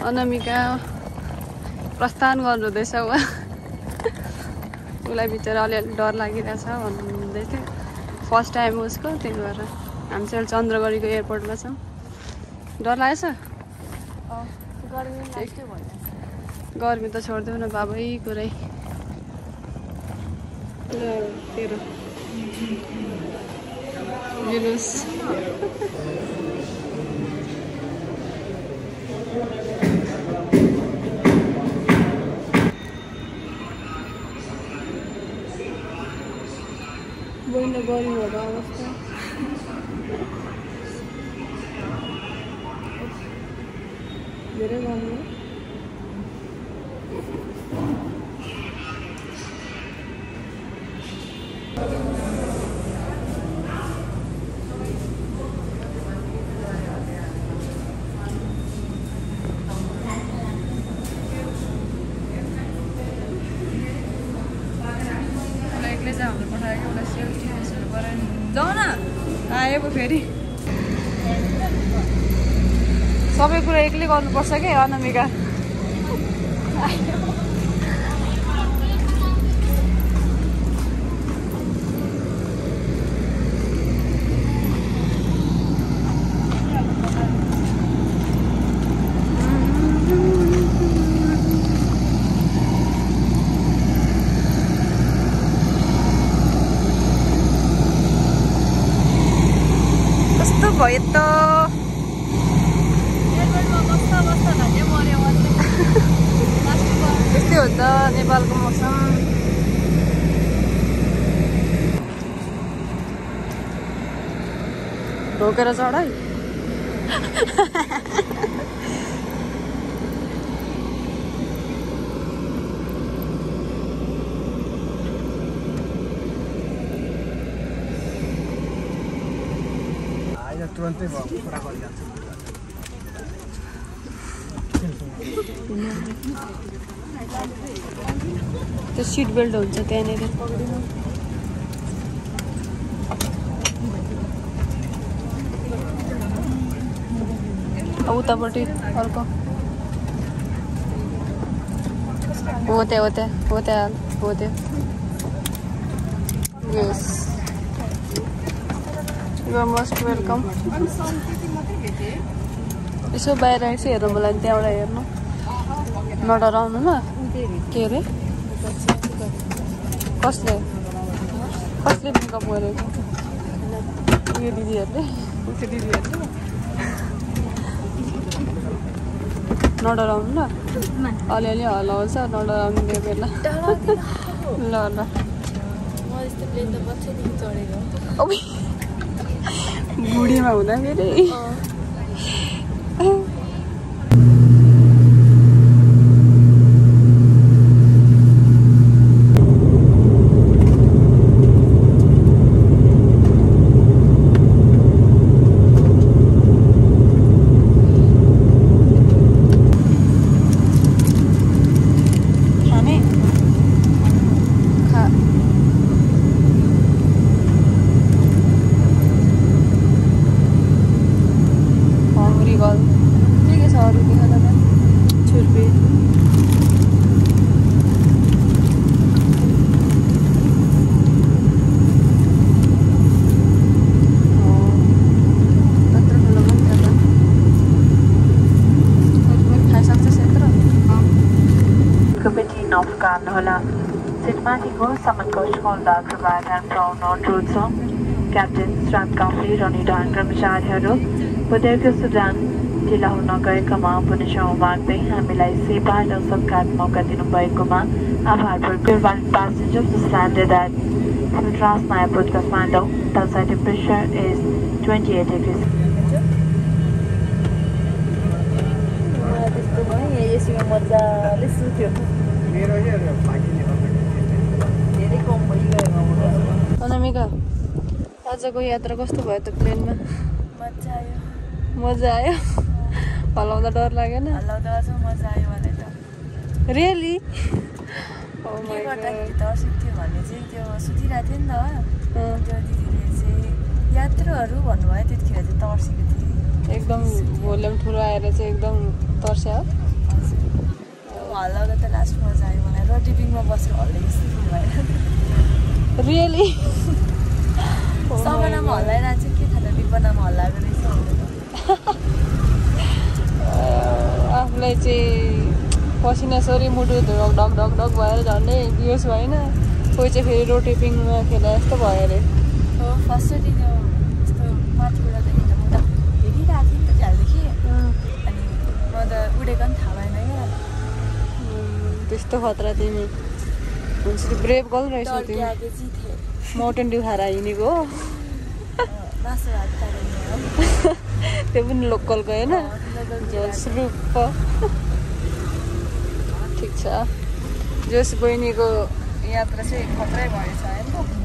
अनामिका प्रस्थान गर्नुहुँदैछ उसलाई बिचरा अलिअलि डर लागिरहेछ भन्दै थियो फर्स्ट टाइम उसको त्यही भएर हामी चाहिँ चन्द्रगढीको एयरपोर्टमा छौँ डर लागेछ गर्मी त छोड्देऊ न बाबै कुरै तेरो जुलुस बहिनी गर्मी भएको अवस्था धेरै गर्मी जाऊ न आयो पो फेरि सबै कुरा एक्लै गर्नुपर्छ कि अनामिका भयो त त्यस्तै हो त नेपालको मौसम ढोकेर चढाइ तुरन्तै कुरा गरिहाल्छ त्यो सिट बेल्ट हुन्छ त्यहाँनिर उतापट्टि अर्को हो त्यहाँ यस You are most welcome. यसो बाहिर यसो हेर्नु मलाई त्यहाँबाट हेर्नु नडराउनु ल के अरे कसले मेकअप गरेको यो दिदीहरूले नडराउनु ल अलिअलि हल्लाउँछ नडराउनु त्यो बेला ल बुढीमा हुँदाखेरि Hola. Cinematic Saman Koshkol Dagravag and Brown Note Road Song. Captain Strat Company Ronnie Dan Gramacharyaru. Budeka Sudan, Jila Hunagai Kama, Punisha Magde, Hamilai Sepa, and Subcat Mokatino Baikuma, Abhar for passengers who landed at Mitras Nayaput Kathmandu. The outside temperature is 28 degrees. Anamika आजको यात्रा कस्तो भयो त प्लेनमा मजा आयो हल्लाउँदा डर लागेन रियली यात्रुहरू भन्नुभयो त्यतिखेर चाहिँ तर्सेको थिएँ एकदम भोल्युम ठुलो आएर चाहिँ एकदम तर्स्या हो हल्लाको त लास्ट मजा आयो मलाई रोटी पिङमा बसेर हल्लेको जस्तो भएन रियली सबनामा हल्लाइरहेको चाहिँ के थाहा डिब्बानामा हल्लाएको रहेछ आफूलाई चाहिँ पसिना सरी मुटु ढक ढक ढक ढक भएर झन्डै बिहोस भएन कोही चाहिँ फेरि रोटी पिङमा खेला जस्तो भयो अरे हो फर्स्टचोटि त्यो यस्तो माथिबाट देखि त म त हेरिरहेको थिएँ नि त झ्यालदेखि अनि म त उडेको पनि थाहा भएन क्या त्यस्तो खतरा तिमी हुन्छ त्यो ब्रेभ गर्ल रहेछ तिमी टर्कियाको चाहिँ थिएँ माउन्टेन ड्यू खाएर हिँडेको हो मासु भात खाएर त्यो पनि लोकलको होइन झोलस्रुप ठिक छ जोस बहिनीको यात्रा चाहिँ खतरै भएछ होइन